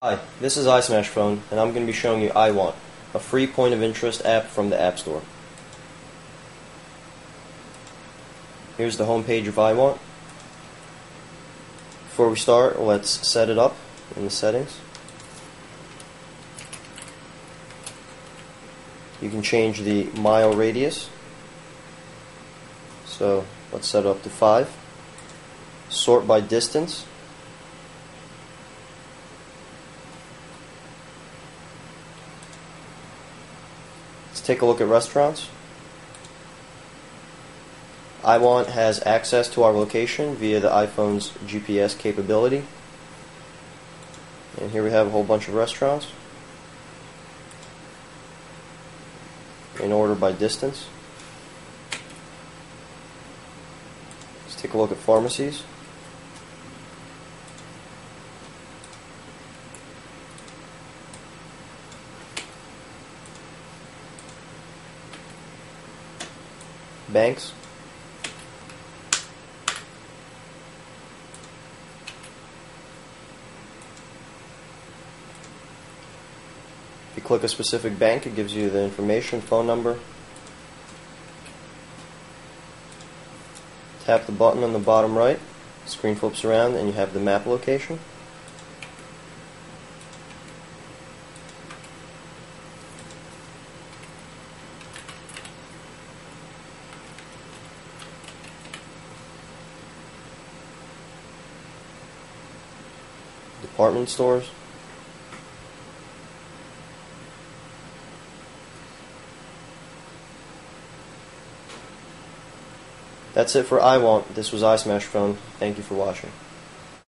Hi, this is iSmash Phone, and I'm going to be showing you iWant, a free point-of-interest app from the App Store. Here's the home page of iWant. Before we start, let's set it up in the settings. You can change the mile radius. So let's set it up to 5. Sort by distance. Let's take a look at restaurants. iWant has access to our location via the iPhone's GPS capability. And here we have a whole bunch of restaurants in order by distance. Let's take a look at pharmacies. Banks. If you click a specific bank, it gives you the information, phone number. Tap the button on the bottom right, the screen flips around, and you have the map location. Department stores. That's it for iWant. This was iSmash Phone. Thank you for watching.